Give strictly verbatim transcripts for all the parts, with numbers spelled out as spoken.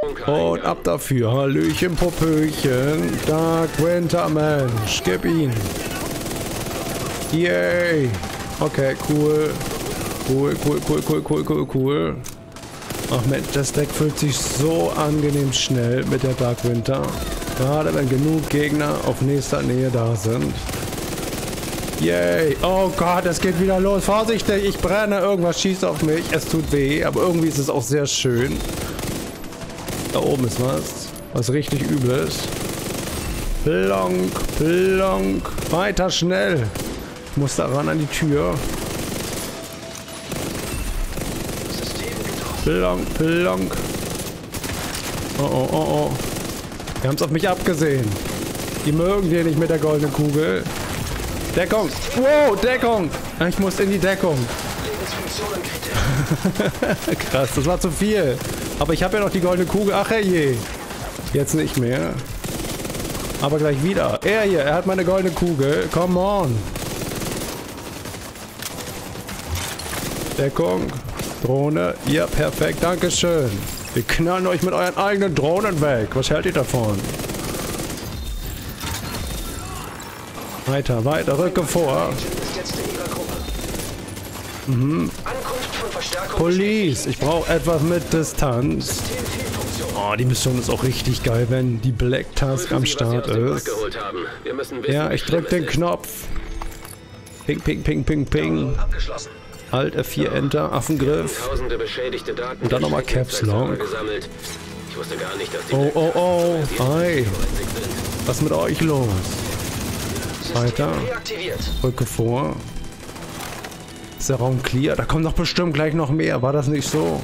Und ab dafür. Hallöchen, Popöchen. Dark Winter, Mensch. Gib ihn. Yay. Okay, cool. Cool, cool, cool, cool, cool, cool, cool. Ach Mensch, das Deck fühlt sich so angenehm schnell mit der Dark Winter. Gerade wenn genug Gegner auf nächster Nähe da sind. Yay. Oh Gott, es geht wieder los. Vorsichtig, ich brenne. Irgendwas schießt auf mich. Es tut weh, aber irgendwie ist es auch sehr schön. Da oben ist was. Was richtig Übles. Plonk, plonk. Weiter schnell. Ich muss da ran an die Tür. Plonk, plonk. Oh, oh, oh, oh. Die haben es auf mich abgesehen. Die mögen dir nicht mit der goldenen Kugel. Deckung. Wow, Deckung. Ich muss in die Deckung. Krass, das war zu viel. Aber ich habe ja noch die goldene Kugel. Ach herrje. Jetzt nicht mehr. Aber gleich wieder. Er hier, er hat meine goldene Kugel. Come on. Deckung. Drohne. Ja, perfekt. Dankeschön. Wir knallen euch mit euren eigenen Drohnen weg. Was hält ihr davon? Weiter, weiter. Rücke vor. Mhm. Police. Ich brauche etwas mit Distanz. Oh, die Mission ist auch richtig geil, wenn die Black Task am Start ist. Ja, ich drück den Knopf. Ping, ping, ping, ping, ping. Alt F vier, Enter, Affengriff. Und dann nochmal Caps Lock. Oh, oh, oh. Ei. Was ist mit euch los? Weiter. Rücke vor. Ist der Raum clear? Da kommt doch bestimmt gleich noch mehr. War das nicht so?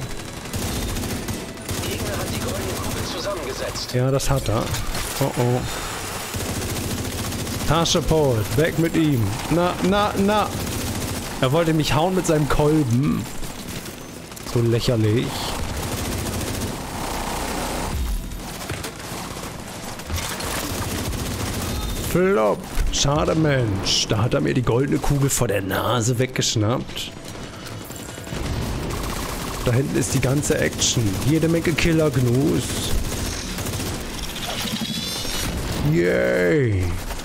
Ja, das hat er. Oh, oh. Tasche Paul. Weg mit ihm. Na, na, na. Er wollte mich hauen mit seinem Kolben. So lächerlich. Flop. Schade, Mensch. Da hat er mir die goldene Kugel vor der Nase weggeschnappt. Da hinten ist die ganze Action. Jede Menge Killer-Gnus. Yay.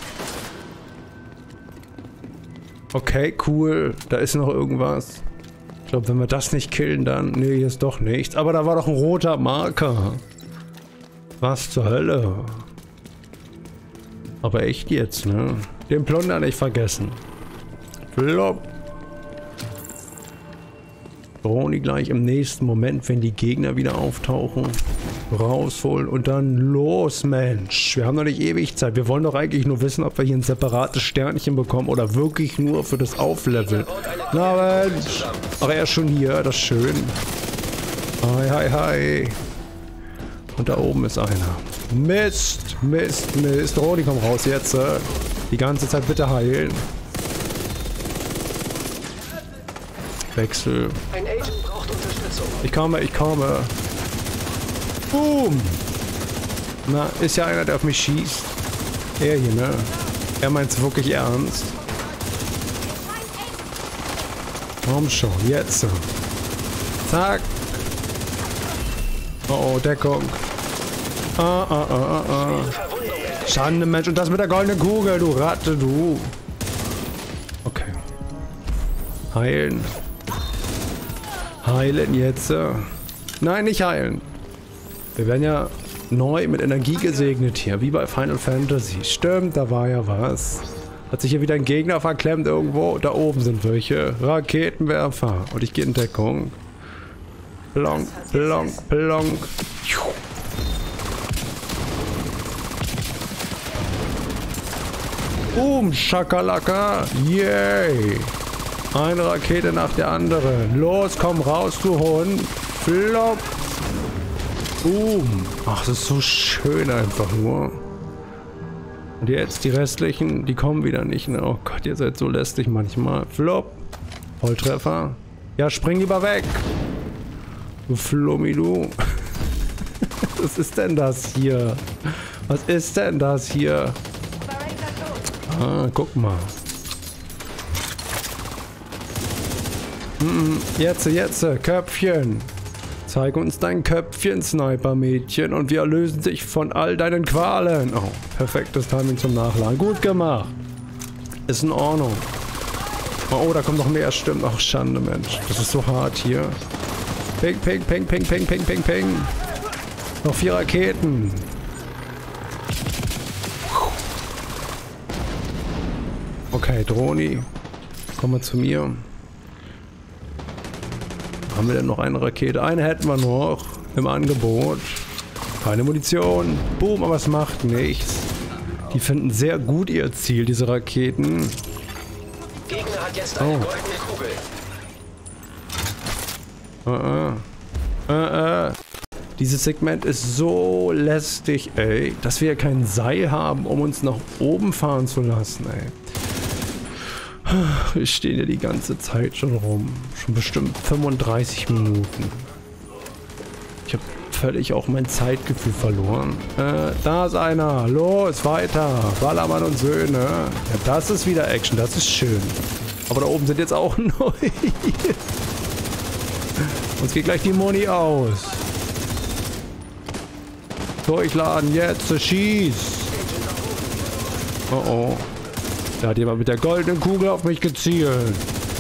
Okay, cool. Da ist noch irgendwas. Ich glaube, wenn wir das nicht killen, dann... Nee, hier ist doch nichts. Aber da war doch ein roter Marker. Was zur Hölle? Aber echt jetzt, ne? Den Plunder nicht vergessen. Flop. Broni gleich im nächsten Moment, wenn die Gegner wieder auftauchen, rausholen und dann los, Mensch. Wir haben doch nicht ewig Zeit. Wir wollen doch eigentlich nur wissen, ob wir hier ein separates Sternchen bekommen oder wirklich nur für das Aufleveln. Na Mensch. Ach, er ist schon hier. Das ist schön. Hi, hi, hi. Und da oben ist einer. Mist, Mist, Mist. Oh, die kommen raus jetzt. Die ganze Zeit bitte heilen. Wechsel. Ein Agent braucht Unterstützung. Ich komme, ich komme. Boom. Na, ist ja einer, der auf mich schießt. Er hier, ne? Er meint's wirklich ernst. Komm schon, jetzt. Zack. Oh, oh, Deckung. Ah, ah, ah, ah, ah. Schande, Mensch. Und das mit der goldenen Kugel, du Ratte, du. Okay. Heilen. Heilen jetzt. Nein, nicht heilen. Wir werden ja neu mit Energie gesegnet hier, wie bei Final Fantasy. Stimmt, da war ja was. Hat sich hier wieder ein Gegner verklemmt irgendwo? Da oben sind welche. Raketenwerfer. Und ich gehe in Deckung. Plonk, plonk, plonk. Boom, Schakalaka. Yay. Eine Rakete nach der anderen. Los, komm raus, du Hund. Flop. Boom. Ach, das ist so schön einfach nur. Und jetzt die restlichen, die kommen wieder nicht. Ne? Oh Gott, ihr seid so lästig manchmal. Flop. Volltreffer. Ja, spring lieber weg. Du Flummi, du. Was ist denn das hier? Was ist denn das hier? Ah, guck mal. Hm, jetzt, jetzt, Köpfchen. Zeig uns dein Köpfchen, Sniper-Mädchen, und wir erlösen dich von all deinen Qualen. Oh, perfektes Timing zum Nachladen. Gut gemacht. Ist in Ordnung. Oh, da kommt noch mehr. Stimmt. Ach, Schande, Mensch. Das ist so hart hier. Ping, ping, ping, ping, ping, ping, ping, ping. Noch vier Raketen. Okay, Droni. Komm mal zu mir. Haben wir denn noch eine Rakete? Eine hätten wir noch im Angebot. Keine Munition. Boom, aber es macht nichts. Die finden sehr gut ihr Ziel, diese Raketen. Gegner hat jetzt eine Oh. goldene Kugel. Uh, uh. Uh, uh. Dieses Segment ist so lästig, ey, dass wir kein Seil haben, um uns nach oben fahren zu lassen, ey. Wir stehen ja die ganze Zeit schon rum. Schon bestimmt fünfunddreißig Minuten. Ich habe völlig auch mein Zeitgefühl verloren. Äh, da ist einer. Los, weiter. Ballermann und Söhne. Ja, das ist wieder Action. Das ist schön. Aber da oben sind jetzt auch neu. Uns geht gleich die Moni aus. Durchladen jetzt. Schieß. Oh oh. Da hat jemand mit der goldenen Kugel auf mich gezielt.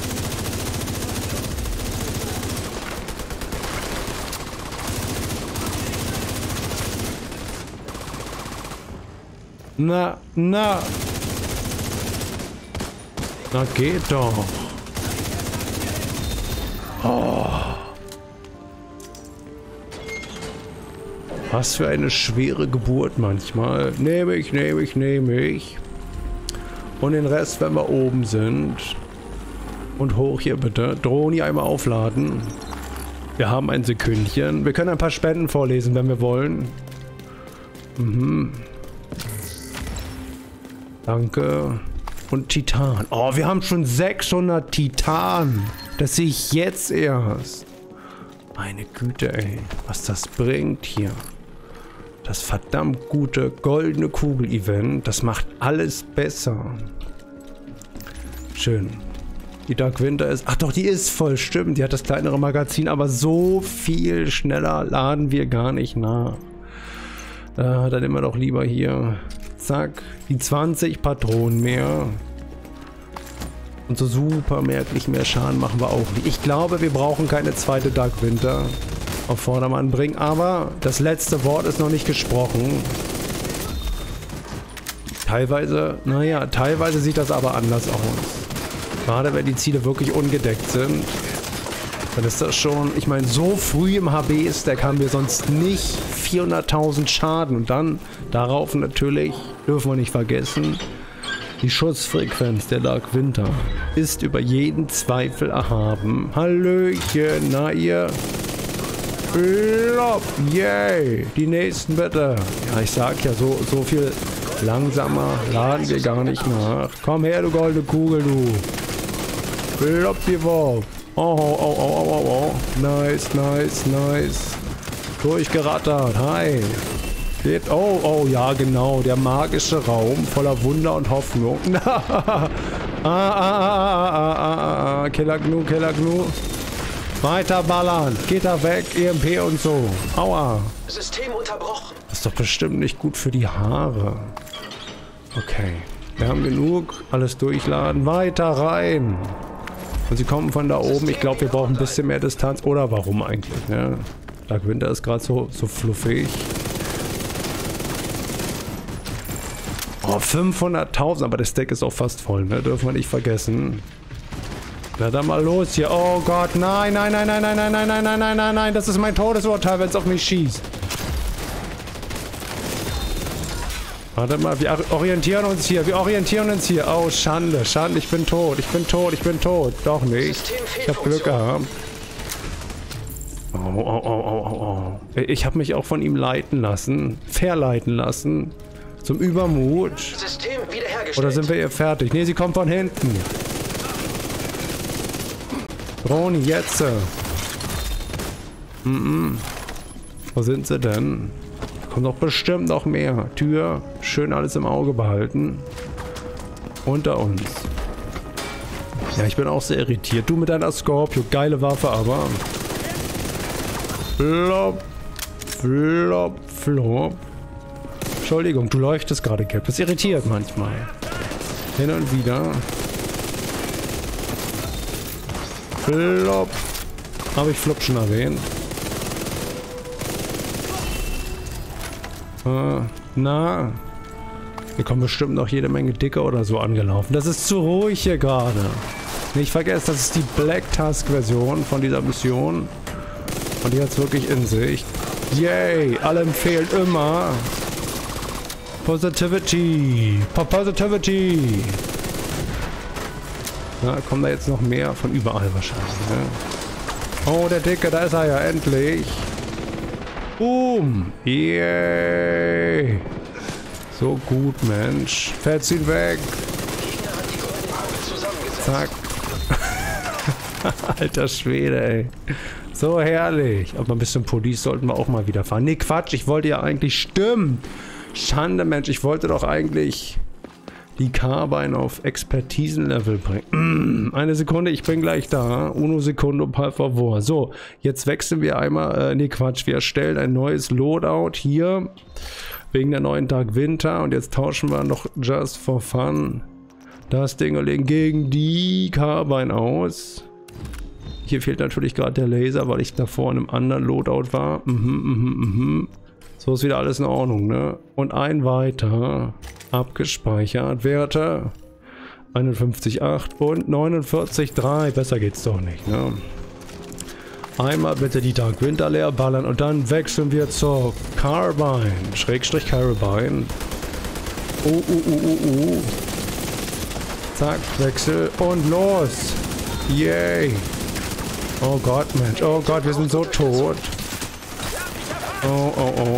Na, na. Na, geht doch. Oh. Was für eine schwere Geburt manchmal. Nehme ich, nehme ich, nehme ich. Und den Rest, wenn wir oben sind. Und hoch hier bitte. Droni einmal aufladen. Wir haben ein Sekündchen. Wir können ein paar Spenden vorlesen, wenn wir wollen. Mhm. Danke. Und Titan. Oh, wir haben schon sechshundert Titan. Das sehe ich jetzt erst. Meine Güte, ey. Was das bringt hier. Das verdammt gute goldene Kugel-Event. Das macht alles besser. Schön. Die Dark Winter ist... Ach doch, die ist voll. Stimmt. Die hat das kleinere Magazin. Aber so viel schneller laden wir gar nicht nach. Äh, dann immer doch lieber hier... Zack, die zwanzig Patronen mehr. Und so super merklich mehr Schaden machen wir auch nicht. Ich glaube, wir brauchen keine zweite Dark Winter auf Vordermann bringen. Aber das letzte Wort ist noch nicht gesprochen. Teilweise, naja, teilweise sieht das aber anders aus. Gerade wenn die Ziele wirklich ungedeckt sind. Dann ist das schon, ich meine, so früh im H B-Stack haben wir sonst nicht vierhunderttausend Schaden. Und dann darauf natürlich, dürfen wir nicht vergessen, die Schussfrequenz der Dark Winter ist über jeden Zweifel erhaben. Hallöchen, na ihr? Flop, yay! Die nächsten bitte. Ja, ich sag ja, so, so viel langsamer laden wir gar nicht nach. Komm her, du goldene Kugel, du. Flop, die Wop. Oh, oh, oh, oh, oh, oh. Nice, nice, nice. Durchgerattert. Hi. Geht. Oh, oh, ja, genau. Der magische Raum voller Wunder und Hoffnung. ah, ah, ah, ah, ah, ah, ah. Killer Gnu, Killer Gnu. Weiter ballern. Geht da weg. E M P und so. Aua. System unterbrochen. Das ist doch bestimmt nicht gut für die Haare. Okay. Wir haben genug. Alles durchladen. Weiter rein. Und sie kommen von da oben. Ich glaube, wir brauchen ein bisschen mehr Distanz. Oder warum eigentlich? Ne? Dark Winter ist gerade so, so fluffig. Oh, fünfhunderttausend. Aber das Deck ist auch fast voll. Ne? Dürfen wir nicht vergessen. Na dann mal los hier. Oh Gott. Nein, nein, nein, nein, nein, nein, nein, nein, nein, nein, nein, nein. Das ist mein Todesurteil, wenn es auf mich schießt. Warte mal, wir orientieren uns hier, wir orientieren uns hier. Oh, Schande, Schande, ich bin tot, ich bin tot, ich bin tot. Doch nicht. Ich habe Glück gehabt. Oh, oh, oh, oh, oh, oh. Ich habe mich auch von ihm leiten lassen, verleiten lassen. Zum Übermut. System wiederhergestellt. Oder sind wir hier fertig? Ne, sie kommt von hinten. Droni, jetzt. Mm -mm. Wo sind sie denn? Kommt doch bestimmt noch mehr. Tür, schön alles im Auge behalten. Unter uns. Ja, ich bin auch sehr irritiert. Du mit deiner Scorpio, geile Waffe, aber... Flop. Flop, flop. Entschuldigung, du leuchtest gerade, Cap. Das irritiert manchmal. Hin und wieder. Flop. Habe ich Flop schon erwähnt? Äh, na. Hier kommen bestimmt noch jede Menge Dicke oder so angelaufen. Das ist zu ruhig hier gerade. Nicht vergessen, das ist die Black Tusk Version von dieser Mission. Und die hat es wirklich in sich. Yay! Allem fehlt immer Positivity. Positivity. Na, kommen da jetzt noch mehr von überall wahrscheinlich, ne? Oh, der Dicke, da ist er ja endlich. Boom. Yay. So gut, Mensch. Fährt ihn weg. Zack. Alter Schwede, ey. So herrlich. Aber ein bisschen Police sollten wir auch mal wieder fahren. Nee, Quatsch. Ich wollte ja eigentlich... Stimmt. Schande, Mensch. Ich wollte doch eigentlich die Carbine auf Expertisen-Level bringen. Eine Sekunde. Ich bin gleich da. Uno Secundo, por favor. So. Jetzt wechseln wir einmal... Äh, nee, Quatsch. Wir erstellen ein neues Loadout hier. Wegen der neuen Dark Winter. Und jetzt tauschen wir noch just for fun das Ding gegen die Carbine aus. Hier fehlt natürlich gerade der Laser, weil ich davor in einem anderen Loadout war. Mhm, mhm, mhm. So ist wieder alles in Ordnung, ne? Und ein weiter. Abgespeichert. Werte einundfünfzig Komma acht und neunundvierzig Komma drei. Besser geht's doch nicht, ne? Einmal bitte die Dark Winter leer ballern und dann wechseln wir zur Carbine. Schrägstrich Carbine. Uh, uh, uh, uh, uh. Zack, Wechsel und los. Yay. Oh Gott, Mensch. Oh Gott, wir sind so tot. Oh, oh, oh.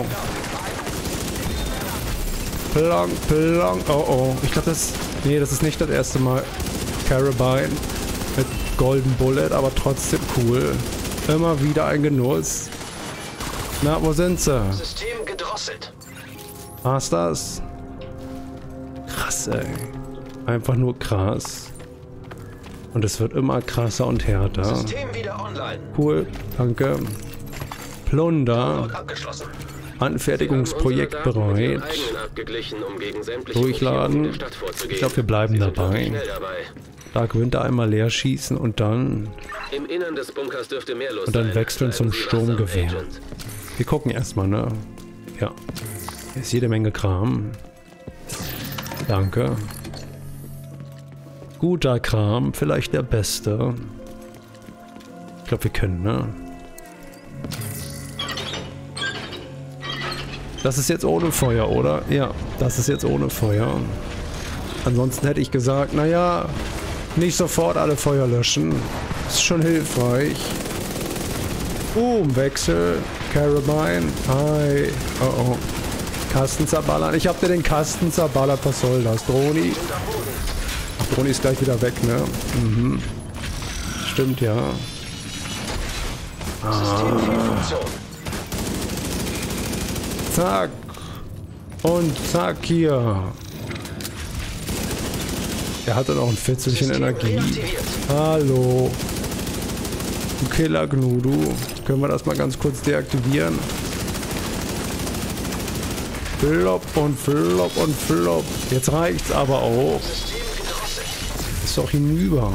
Plonk, plonk. Oh, oh. Ich glaube, das... Nee, das ist nicht das erste Mal Carbine mit Golden Bullet, aber trotzdem cool. Immer wieder ein Genuss. Na, wo sind sie? System gedrosselt. War's das? Krass, ey. Einfach nur krass. Und es wird immer krasser und härter. System wieder online. Cool, danke. Plunder. Abgeschlossen. Anfertigungsprojekt bereit. Durchladen. Ich glaube, wir bleiben dabei. Dark Winter einmal leer schießen und dann... Im Innern des Bunkers dürfte mehr los und dann sein. wechseln zum Sturmgewehr. Wir gucken erstmal, ne? Ja. Hier ist jede Menge Kram. Danke. Guter Kram, vielleicht der beste. Ich glaube, wir können, ne? Das ist jetzt ohne Feuer, oder? Ja, das ist jetzt ohne Feuer. Ansonsten hätte ich gesagt, naja, nicht sofort alle Feuer löschen. Ist schon hilfreich. Boom, Wechsel. Carbine. Hi. Oh oh. Kasten zerballern. Ich hab dir den Kasten zerballert. Was soll das? Droni? Ach, Droni ist gleich wieder weg, ne? Mhm. Stimmt, ja. Ah. Zack. Und zack hier. Er hatte noch ein Fitzelchen Energie. Hallo. Du Killer Gnudu. Können wir das mal ganz kurz deaktivieren? Flop und flop und flop. Jetzt reicht's aber auch. Ist doch hinüber.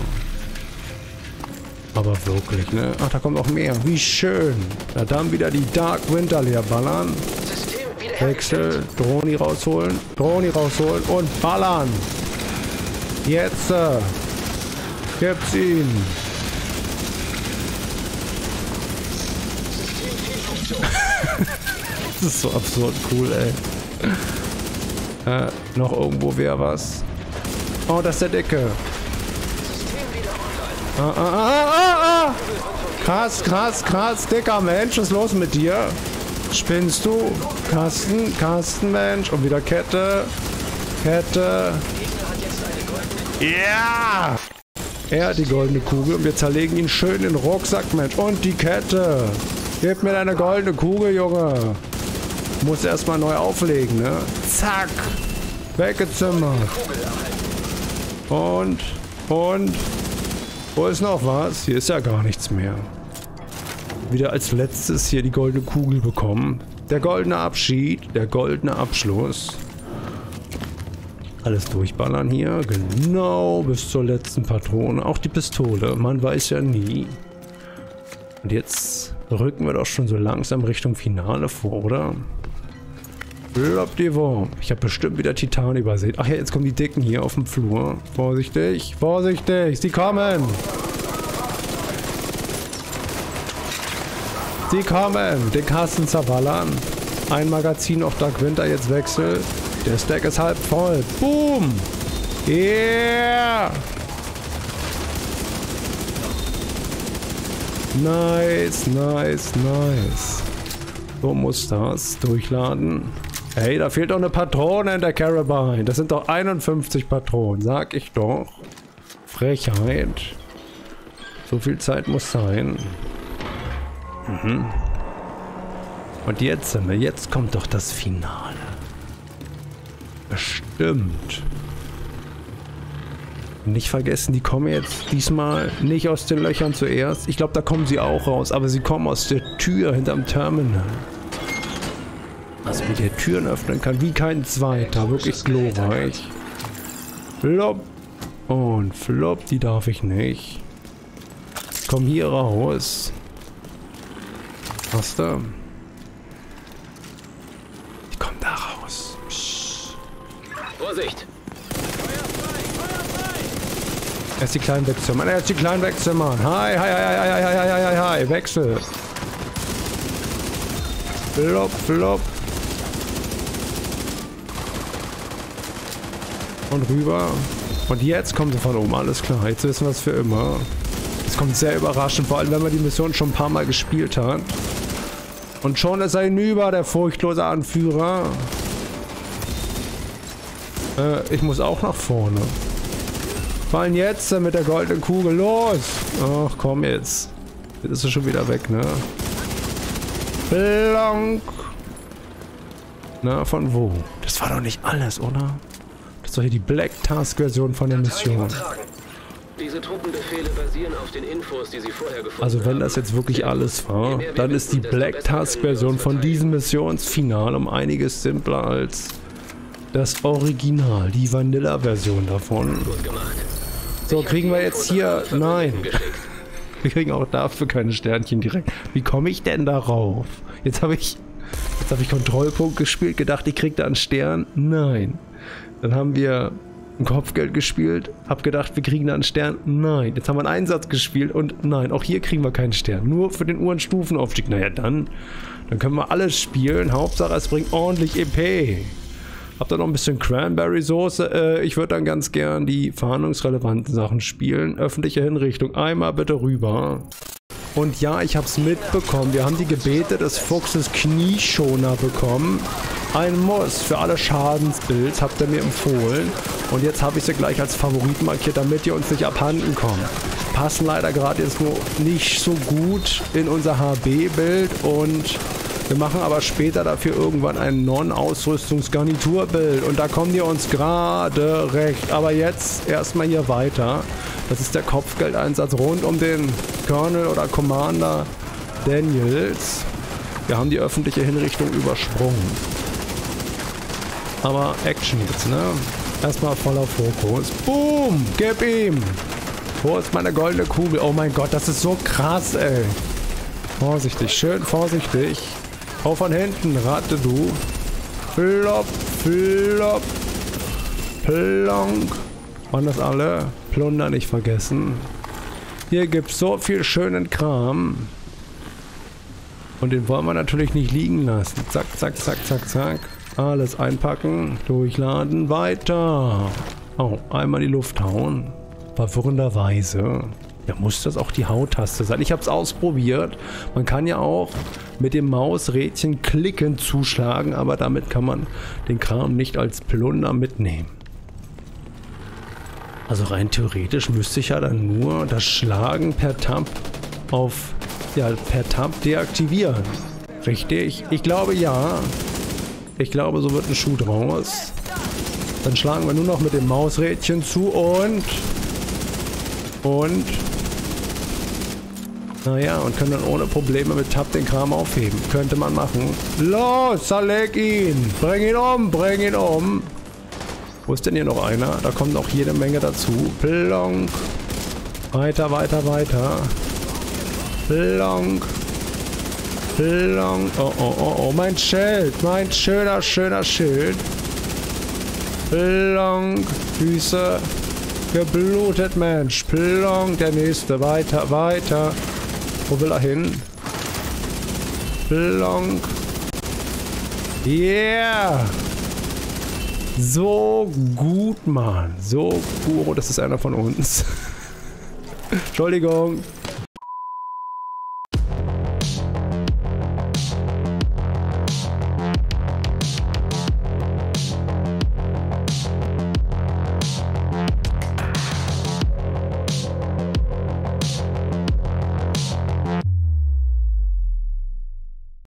Aber wirklich, ne? Ach, da kommt noch mehr. Wie schön. Na dann wieder die Dark Winter leer ballern. Wechsel. Droni rausholen. Droni rausholen und ballern. Jetzt. Äh, gibt's ihn. Das ist so absurd cool, ey. Äh, noch irgendwo wäre was. Oh, das ist der Dicke. Ah, ah, ah, ah, ah. Krass, krass, krass, dicker Mensch, was ist los mit dir? Spinnst du? Kasten, Kasten, Mensch. Und wieder Kette. Kette. Ja! Er hat die goldene Kugel und wir zerlegen ihn schön in den Rucksack, Mensch. Und die Kette. Gib mir deine goldene Kugel, Junge. Muss erstmal neu auflegen, ne? Zack. Weggezimmert. Und, und. Wo ist noch was? Hier ist ja gar nichts mehr. wieder als letztes hier die goldene Kugel bekommen. Der goldene Abschied, der goldene Abschluss. Alles durchballern hier, genau bis zur letzten Patrone. Auch die Pistole, man weiß ja nie. Und jetzt rücken wir doch schon so langsam Richtung Finale vor, oder? Blabdiwurm. Ich habe bestimmt wieder Titan übersehen. Ach ja, jetzt kommen die Dicken hier auf dem Flur. Vorsichtig, vorsichtig, sie kommen! Sie kommen! Den Kasten zerballern. Ein Magazin auf Dark Winter, jetzt Wechsel. Der Stack ist halb voll. Boom! Yeah! Nice, nice, nice. So muss das. Durchladen. Hey, da fehlt doch eine Patrone in der Carabine. Das sind doch einundfünfzig Patronen, sag ich doch. Frechheit. So viel Zeit muss sein. Mhm. Und jetzt sind wir, jetzt kommt doch das Finale. Bestimmt. Nicht vergessen, die kommen jetzt diesmal nicht aus den Löchern zuerst. Ich glaube, da kommen sie auch raus, aber sie kommen aus der Tür hinterm Terminal. Also mit der Türen öffnen kann, wie kein zweiter. Wirklich glorreich. Flop. Und flop, die darf ich nicht. Komm hier raus. Was da? Die kommen da raus. Psst. Vorsicht! Erst die kleinen wegzimmern. Erst die kleinen wegzimmern. Hi, hi, hi, hi, hi, hi, hi, hi, hi. Wechsel. Flop, flop. Und rüber. Und jetzt kommt sie von oben. Alles klar. Jetzt wissen wir es für immer. Es kommt sehr überraschend. Vor allem, wenn man die Mission schon ein paar Mal gespielt hat. Und schon ist er hinüber, der furchtlose Anführer. Äh, ich muss auch nach vorne. Fallen jetzt mit der goldenen Kugel. Los! Ach, komm jetzt. Jetzt ist er schon wieder weg, ne? Blank! Na, von wo? Das war doch nicht alles, oder? Das ist doch hier die Black Task-Version von der Mission. Diese Truppenbefehle basieren auf den Infos, die Sie vorher gefunden haben. Also wenn das jetzt wirklich alles war, dann ist die Black Task-Version von diesem Missionsfinale um einiges simpler als das Original, die Vanilla-Version davon. So, kriegen wir jetzt hier... Nein. Wir kriegen auch dafür keine Sternchen direkt. Wie komme ich denn darauf? Jetzt habe ich... Jetzt habe ich Kontrollpunkt gespielt, gedacht, ich kriege da einen Stern. Nein. Dann haben wir ein Kopfgeld gespielt, hab gedacht, wir kriegen da einen Stern. Nein. Jetzt haben wir einen Einsatz gespielt und nein, auch hier kriegen wir keinen Stern. Nur für den Uhrenstufenaufstieg. Naja, dann, dann können wir alles spielen. Hauptsache, es bringt ordentlich E P. Habt ihr noch ein bisschen Cranberry-Soße? Äh, ich würde dann ganz gern die fahndungsrelevanten Sachen spielen. Öffentliche Hinrichtung. Einmal bitte rüber. Und ja, ich habe es mitbekommen. Wir haben die Gebete des Fuchses Knieschoner bekommen. Ein Muss für alle Schadensbuilds, habt ihr mir empfohlen. Und jetzt habe ich sie gleich als Favorit markiert, damit ihr uns nicht abhanden kommt. Passen leider gerade jetzt nur nicht so gut in unser H B-Bild und wir machen aber später dafür irgendwann ein Non-Ausrüstungs-Garnitur-Bild. Und da kommen die uns gerade recht. Aber jetzt erstmal hier weiter. Das ist der Kopfgeldeinsatz rund um den Colonel oder Commander Daniels. Wir haben die öffentliche Hinrichtung übersprungen. Aber Action jetzt, ne? Erstmal voller Fokus. Boom! Gib ihm! Wo ist meine goldene Kugel? Oh mein Gott, das ist so krass, ey. Vorsichtig, schön vorsichtig. Auch von hinten, rate du. Flop, flop. Plonk. Waren das alle? Plunder nicht vergessen. Hier gibt's so viel schönen Kram. Und den wollen wir natürlich nicht liegen lassen. Zack, zack, zack, zack, zack. Alles einpacken, durchladen, weiter. Oh, einmal in die Luft hauen. Verwirrenderweise. Ja, muss das auch die Hautaste sein. Ich habe es ausprobiert. Man kann ja auch mit dem Mausrädchen klicken zuschlagen, aber damit kann man den Kram nicht als Plunder mitnehmen. Also rein theoretisch müsste ich ja dann nur das Schlagen per Tab auf, ja, per Tab deaktivieren. Richtig? Ich glaube ja. Ich glaube, so wird ein Schuh draus. Dann schlagen wir nur noch mit dem Mausrädchen zu und... Und... Naja, und können dann ohne Probleme mit Tab den Kram aufheben. Könnte man machen. Los, zerleg ihn! Bring ihn um, bring ihn um! Wo ist denn hier noch einer? Da kommt noch jede Menge dazu. Plonk. Weiter, weiter, weiter. Plonk. Plonk. Oh, oh, oh, oh, mein Schild. Mein schöner, schöner Schild. Plonk. Füße. Geblutet, Mensch. Plonk. Der nächste. Weiter, weiter. Wo will er hin? Plonk. Yeah. So gut, Mann. So gut. Oh, das ist einer von uns. Entschuldigung.